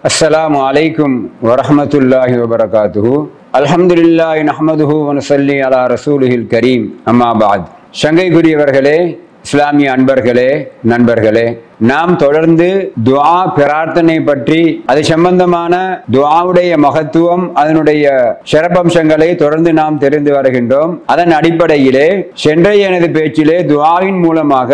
அஸ்ஸலாமு அலைக்கும் வரஹ்மத்துல்லாஹி வபரகாத்துஹு. அல்ஹம்துலில்லாஹி நஹ்மதுஹு வ நுஸல்லி அலா ரசூலிஹில் கரீம். அம்மா பஅத். சங்கைக்குரியவர்களே, இஸ்லாமிய அன்பர்களே, நண்பர்களே, நாம் தொடர்ந்து துஆ பிரார்த்தனை பற்றி, அது சம்பந்தமான துஆவுடைய மகத்துவம், அதனுடைய சிறப்பம்சங்களை தொடர்ந்து நாம் தெரிந்து வருகின்றோம். அதன் அடிப்படையிலே சென்றைய எனது பேச்சிலே துஆவின் மூலமாக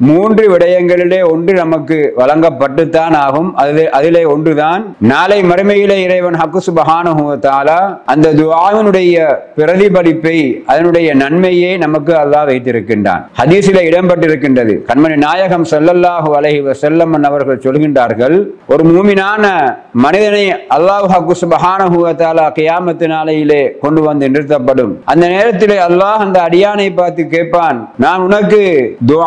3 விடயங்களிலே ஒன்று நமக்கு வழங்கப்பட்டுத்தான் ஆகும். அதிலே ஒன்றுதான் நாளை மறுமையிலே இறைவன் ஹக்கு சுப்ஹானஹு வ தஆலா அந்த துஆவினுடைய பிரதிபலிப்பை, அதனுடைய நன்மையை நமக்கு அல்லாஹ் வைத்திருக்கின்றான். ஹதீஸிலே இடம்பெற்றிருக்கின்றது. கண்மணி நாயகம் ஸல்லல்லாஹு அலைஹி வஸல்லம் அவர்கள் சொல்கின்றார்கள், ஒரு மூமினான மனிதனை அல்லாஹ் ஹக்கு சுப்ஹானஹு வ தஆலா கியாமத் நாளையிலே கொண்டு வந்து நிறுத்தப்படும். அந்த நேரத்திலே அல்லாஹ் அந்த அடியானை பார்த்து கேட்பான், நான் உனக்கு துஆ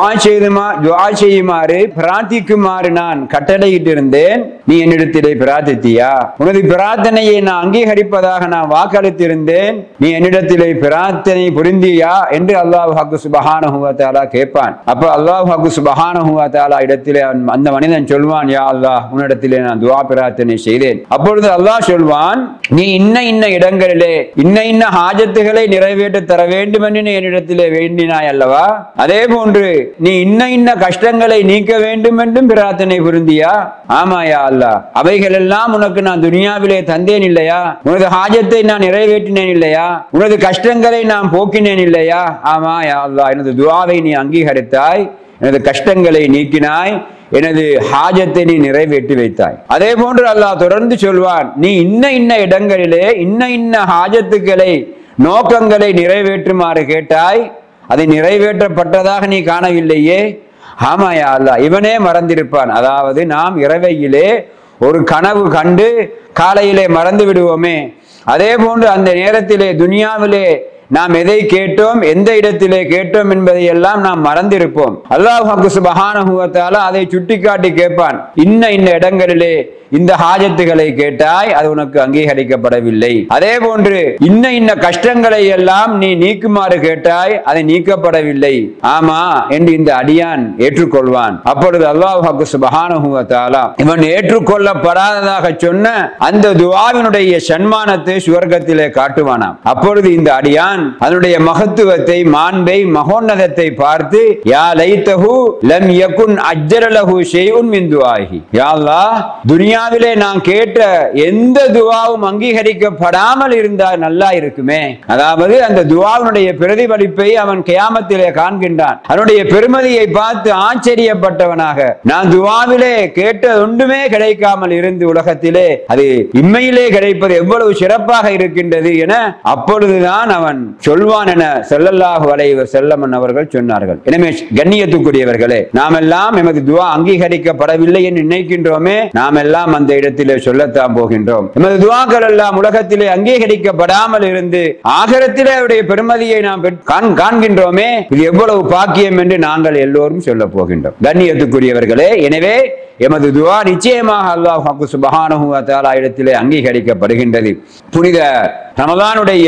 செய்யுமாறு பிரார்த்திக்குமாறு நான் கட்டளையிட்டிருந்தேன், நீ என்னிடத்திலே பிரார்த்தித்தியா? உனது பிரார்த்தனையை நான் அங்கீகரிப்பதாக நான் வாக்களித்திருந்தேன், நீ என்னிடத்திலே பிரார்த்தனை புரிந்தியா என்று அல்லாஹ் ஹக்கு சுப்ஹானஹு வ தஆலா கேட்பான். அப்ப அல்லாஹ் ஹக்கு சுப்ஹானஹு வ தஆலா இடத்திலே அந்த மனிதன் சொல்வான், யா அல்லாஹ், உன்னிடத்திலே நான் துஆ பிரார்த்தனை செய்தேன். அப்பொழுது அல்லாஹ் சொல்வான், நீ இன்ன இடங்களிலே இன்ன ஹாஜத்துகளை நிறைவேற்ற தர வேண்டும் என்று நீ என்னிடத்திலே வேண்டினாய் அல்லவா? அதே போன்று நீ இன்ன கஷ்டங்களை நீக்க வேண்டும் என்றும் பிரார்த்தனை புரிந்தியா? ஆமா யா அல்லாஹ், அவைகள் எல்லாம் உனக்கு நான் துனியாவிலே தந்தேன் இல்லையா? உனது ஹாஜத்தை நான் நிறைவேற்றினேன் இல்லையா? உனது கஷ்டங்களை நான் போக்கினேன் இல்லையா? ஆமா யா அல்லாஹ், எனது துஆவை நீ அங்கீகரித்தாய், எனது கஷ்டங்களை நீக்கினாய், எனது ஹாஜத்தை நீ நிறைவேற்றி வைத்தாய். அதே போன்று அல்லாஹ் தொடர்ந்து சொல்வான், நீ இன்ன இடங்களிலே இன்ன ஹாஜத்துக்களை, நோக்கங்களை நிறைவேற்றுமாறு கேட்டாய், அதை நிறைவேற்றப்பட்டதாக நீ காணவில்லையே? ஆமாயா அல்லாஹ், இவனே மறந்திருப்பான். அதாவது நாம் இரவையிலே ஒரு கனவு கண்டு காலையிலே மறந்து விடுவோமே, அதே போன்று அந்த நேரத்திலே துனியாவிலே நாம் எதை கேட்டோம், எந்த இடத்திலே கேட்டோம் என்பதை எல்லாம் நாம் மறந்திருப்போம். அல்லாஹ் சுப்ஹானஹு வ தஆலா அதை சுட்டிக்காட்டி கேட்பான், இன்ன இடங்களிலே இந்த ஹாஜத்துகளை கேட்டாய், அது உனக்கு அங்கீகரிக்கப்படவில்லை. அதே போன்று இன்ன கஷ்டங்களை எல்லாம் நீ நீக்குமாறு கேட்டாய், அது நீக்கப்படவில்லை. ஆமா என்று இந்த அடியான் ஏற்றுக்கொள்வான். அப்பொழுது அல்லாஹ் சுப்ஹானஹு வ தஆலா இவன் ஏற்றுக்கொள்ளப்படாததாக சொன்ன அந்த துஆவினுடைய சன்மானத்தை சுவர்க்கத்திலே காட்டுவானாம். அப்பொழுது இந்த அடியான் அதனுடைய மகத்துவத்தை, மாண்பை, மகோன்னதத்தை பார்த்து, யா லைத்தஹு லம் யகுன் அஜ்ரலஹு ஷைஉன் மின் துஆஹி, யா அல்லாஹ், துனியாவிலே நான் கேட்ட எந்த துஆவும் அங்கீகரிக்கப்படாமல் இருந்தால் நல்லா இருக்குமே. அதாவது அந்த துஆவினுடைய பிரதிபலிப்பை அவன் கியாமத்திலே காண்கின்றான். அதனுடைய பெருமதியை பார்த்து ஆச்சரியப்பட்டவனாக, நான் துஆவிலே கேட்ட ஒன்றுமே கிடைக்காமல் இருந்து உலகத்திலே அது இம்மையிலே கிடைப்பது எவ்வளவு சிறப்பாக இருக்கின்றது என அப்பொழுதுதான் அவன் சொல்வான் என ஸல்லல்லாஹு அலைஹி வஸல்லம் அவர்கள் சொன்னார்கள். எனவே கண்ணியத்துக்குரியவர்களே, நாம் எல்லாம் எமது துஆ அங்கீகரிக்கப்படவில்லை என்று நினைக்கின்றோமே, நாம் எல்லாம் அந்த இடத்திலே சொல்லத்தான் போகின்றோம். எமது துஆக்கள் எல்லாம் உலகத்திலே அங்கீகரிக்கப்படாமல் இருந்து ஆகிரத்திலே அவருடைய பெருமதியை நாம் காண்கின்றோமே, இது எவ்வளவு பாக்கியம் என்று நாங்கள் எல்லோரும் சொல்ல போகின்றோம். கண்ணியத்துக்குரியவர்களே, எனவே எமது துஆ நிச்சயமாக அல்லாஹ் சுப்ஹானஹு வ தஆலா இடத்திலே அங்கீகரிக்கப்படுகின்றது. புனித ரமலானுடைய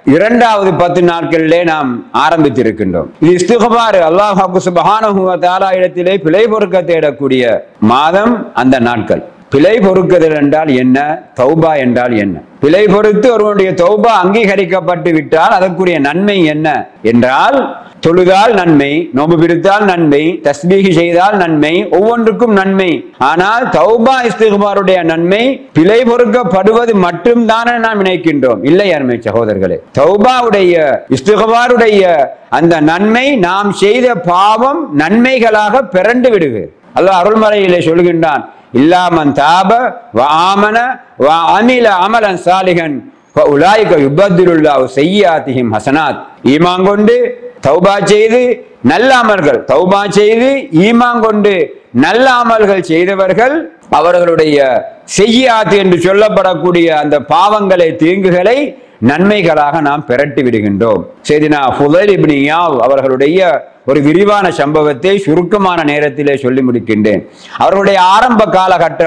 2வது 10 நாட்களிலே நாம் ஆரம்பித்திருக்கின்றோம். இது இஸ்திக்பார், அல்லாஹ் சுப்ஹானஹு வ தஆலா இடத்திலே பிழை பொறுக்க தேடக்கூடிய மாதம் அந்த நாட்கள். பிழை பொறுக்குதல் என்றால் என்ன? தௌபா என்றால் என்ன? பிழை பொறுத்து ஒருவனுடைய தௌபா அங்கீகரிக்கப்பட்டு விட்டால் அதற்குரிய நன்மை என்ன என்றால், தொழுதால் நன்மை, நோன்பு பிடித்தால் நன்மை, தஸ்பீஹ் செய்தால் நன்மை, ஒவ்வொன்றுக்கும் நன்மை. ஆனால் தௌபா இஸ்திக்பாருடைய நன்மை பிழை பொறுக்கப்படுவது மட்டும்தான் நாம் நினைக்கின்றோம். இல்லை அருமை சகோதரர்களே, தௌபாவுடைய, இஸ்திக்பாருடைய அந்த நன்மை நாம் செய்த பாவம் நன்மைகளாக பிறண்டு விடுகிறது. அல்லாஹ் அருள்மறையிலே சொல்கின்றான், இல்லா மன் தாப வ ஆமன வ அமில அமலன் சாலிஹன் ஃபஉலாயிக யுபத்திலுல்லாஹு ஸய்யிஆத்திஹிம் ஹஸனாத். ஈமான் கொண்டு தௌபா செய்து நல்ல அமல்கள், தௌபா செய்து ஈமான் கொண்டு நல்ல அமல்கள் செய்தவர்கள் அவர்களுடைய ஸய்யிஆத் என்று சொல்லப்படக்கூடிய அந்த பாவங்களை, தீங்குகளை நன்மைகளாக நாம் பெரட்டி விடுகின்றோம். சையதுனா ஃபுதைல் இப்னு இயாத் அவர்களுடைய ஒரு விரிவான சம்பவத்தை சுருக்கமான நேரத்திலே சொல்லி முடிக்கின்றேன். அவர்களுடைய ஆரம்ப காலகட்டம்,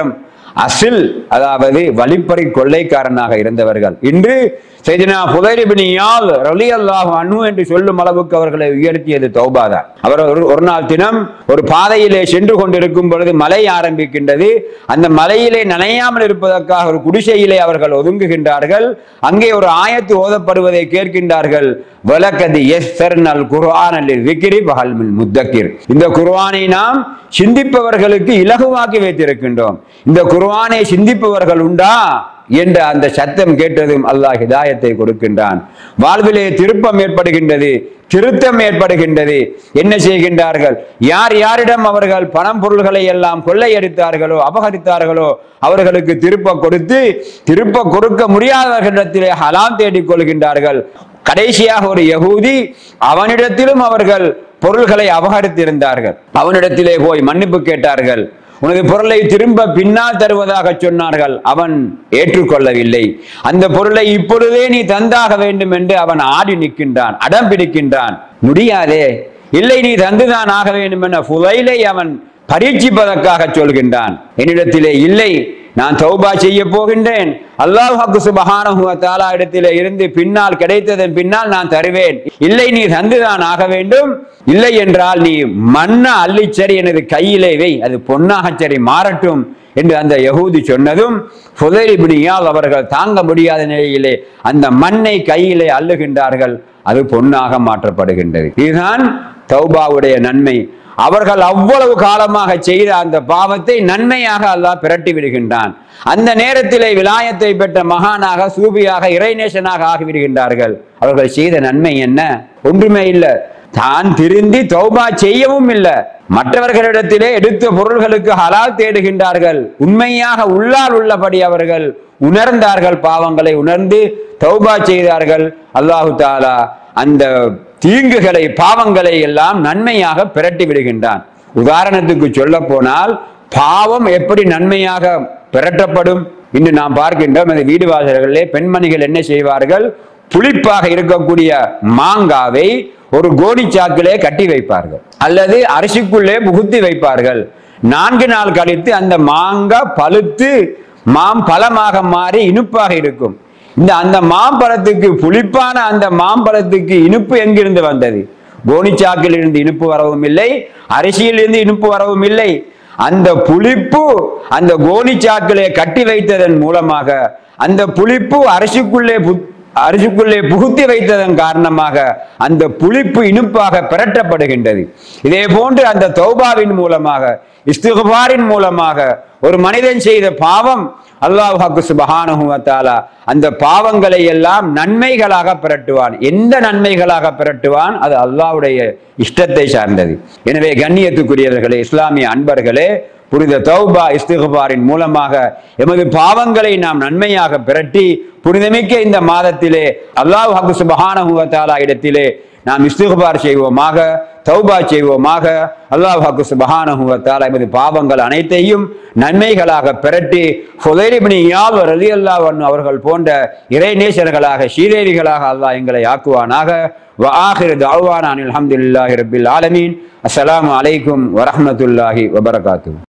அசில், அதாவது வழிப்பறி கொள்ளைக்காரனாக இருந்தவர்கள். இன்று சையதுனா ஃபுதைல் இப்னு இயாத் ரலியல்லாஹு அன்ஹு என்று சொல்லும் அளவுக்கு அவர்களை உயர்த்தியது தௌபா தான். அவர் ஒரு நாள் தினம் ஒரு பாதையிலே சென்று கொண்டிருக்கும் பொழுது மழை ஆரம்பிக்கின்றது. அந்த மலையிலே நனையாமல் இருப்பதற்காக ஒரு குடிசையிலே அவர்கள் ஒதுங்குகின்றார்கள். அங்கே ஒரு ஆயத்து ஓதப்படுவதை கேட்கின்றார்கள். வலகத் யஸ்ஸர்னல் குர்ஆன லிஸ்ஸிக்ரி ஃபஹல் மின் முத்தக்கிர். இந்த குர்ஆனை நாம் சிந்திப்பவர்களுக்கு இலகுவாக்கி வைத்திருக்கின்றோம். இந்த குர்ஆனை சிந்திப்பவர்கள் உண்டா என்ற அந்த சத்தம் கேட்டதும் அல்லாஹ் ஹிதாயத்தை கொடுக்கின்றான். வாழ்விலே திருப்பம் ஏற்படுகின்றது, திருத்தம் ஏற்படுகின்றது. என்ன செய்கின்றார்கள்? யார் யாரிடம் அவர்கள் பணம் பொருள்களை எல்லாம் கொள்ளையடித்தார்களோ அபகரித்தார்களோ அவர்களுக்கு திருப்ப கொடுத்து, திருப்ப கொடுக்க முடியாதவர்களிடத்திலே ஹலால் தேடிக் கொள்கின்றார்கள். கடைசியாக ஒரு யகூதி, அவனிடத்திலும் அவர்கள் பொருள்களை அபகரித்திருந்தார்கள். அவனிடத்திலே போய் மன்னிப்பு கேட்டார்கள். உனது பொருளை திரும்ப பின்னால் தருவதாக சொன்னார்கள். அவன் ஏற்றுக்கொள்ளவில்லை. அந்த பொருளை இப்பொழுதே நீ தந்தாக வேண்டும் என்று அவன் ஆடி நிற்கின்றான், அடம் பிடிக்கின்றான். முடியாதே, இல்லை நீ தந்துதான் ஆக வேண்டும் என ஃபுதைலை அவன் பரீட்சிப்பதற்காக சொல்கின்றான். என்னிடத்திலே இல்லை, நான் தௌபா செய்ய போகின்றேன், அல்லாஹ் சுப்ஹானஹு வ தஆலா இடத்திலே இருந்து பின்னால் கிடைத்ததன் பின்னால் நான் தருவேன். இல்லை நீ தந்துதான் ஆக வேண்டும், இல்லை என்றால் நீ மண்ண அள்ளிச்சரி எனது கையிலே வை, அது பொன்னாக சரி மாறட்டும் என்று அந்த யகூதி சொன்னதும் ஃபுதைல் இப்னு இயாத் அவர்கள் தாங்க முடியாத நிலையிலே அந்த மண்ணை கையிலே அள்ளுகின்றார்கள். அது பொன்னாக மாற்றப்படுகின்றது. இதுதான் தௌபாவுடைய நன்மை. அவர்கள் அவ்வளவு காலமாக செய்த அந்த பாவத்தை நன்மையாக அல்லாஹ் பிரட்டி விடுகின்றான். அந்த நேரத்திலே விலாயத்தை பெற்ற மகானாக, சூபியாக, இறைநேசனாக ஆகிவிடுகின்றார்கள். அவர்கள் செய்த நன்மை என்ன? ஒன்றுமே இல்லை. தான் திருந்தி தௌபா செய்யவும் இல்லை. மற்றவர்களிடத்திலே எடுத்த பொருள்களுக்கு ஹலால் தேடுகின்றார்கள். உண்மையாக உள்ளால் உள்ளபடி அவர்கள் உணர்ந்தார்கள், பாவங்களை உணர்ந்து தௌபா செய்தார்கள். அல்லாஹு தஆலா அந்த தீங்குகளை, பாவங்களை எல்லாம் நன்மையாக பிரட்டி விடுகின்றான். உதாரணத்துக்கு சொல்ல போனால், பாவம் எப்படி நன்மையாக பிரட்டப்படும் இன்று நாம் பார்க்கின்றோம். அந்த வீடு வாசல்களிலே பெண்மணிகள் என்ன செய்வார்கள்? புளிப்பாக இருக்கக்கூடிய மாங்காவை ஒரு கோணிச்சாக்கிலே கட்டி வைப்பார்கள், அல்லது அரிசிக்குள்ளே புகுத்தி வைப்பார்கள். 4 நாள் கழித்து அந்த மாங்காய் பழுத்து மாம்பழமாக மாறி இனிப்பாக இருக்கும். அந்த மாம்பழத்துக்கு, புளிப்பான அந்த மாம்பழத்துக்கு இனிப்பு எங்கிருந்து வந்தது? கோணிச்சாக்கில் இருந்து இனிப்பு வரவும் இல்லை, அரிசியில் இருந்து இனிப்பு வரவும் இல்லை. அந்த புளிப்பு அந்த கோணிச்சாக்கிலே கட்டி வைத்ததன் மூலமாக, அந்த புளிப்பு அரிசிக்குள்ளே புகுத்தி வைத்ததன் காரணமாக அந்த புளிப்பு இனிப்பாக பிரட்டப்படுகின்றது. இதே போன்று அந்த தௌபாவின் மூலமாக, இஸ்திக்பாரின் மூலமாக ஒரு மனிதன் செய்த பாவம் அல்லாஹ் சுப்ஹானஹு வ தஆலா அந்த பாவங்களை எல்லாம் நன்மைகளாக பிரட்டுவான். எந்த நன்மைகளாக பிரட்டுவான்? அது அல்லாஹ்வுடைய இஷ்டத்தை சார்ந்தது. எனவே கண்ணியத்துக்குரியவர்களே, இஸ்லாமிய அன்பர்களே, புனித தௌபா இஸ்திக்பாரின் மூலமாக எமது பாவங்களை நாம் நன்மையாக பிரட்டி புனிதமிக்க இந்த மாதத்திலே அல்லாஹ் சுப்ஹானஹு வ தஆலா இடத்திலே நாம் இஸ்திக்பார் செய்வோமாக, தௌபா செய்வோமாக. அல்லாஹ் சுப்ஹானஹு வ தஆலா எமது பாவங்கள் அனைத்தையும் நன்மைகளாக பிரட்டி ஃபுதைல் இப்னு இயாத் ரலியல்லாஹு அன்ஹு அவர்கள் போன்ற இறைநேசர்களாக, சீரேரிகளாக அல்லாஹ் எங்களை ஆக்குவானாக. வ ஆகிரு தஅவானா அல்ஹம்துலில்லாஹி ரப்பில் ஆலமீன். அஸ்ஸலாமு அலைக்கும் வரஹ்மத்துல்லாஹி வபரகாத்துஹு.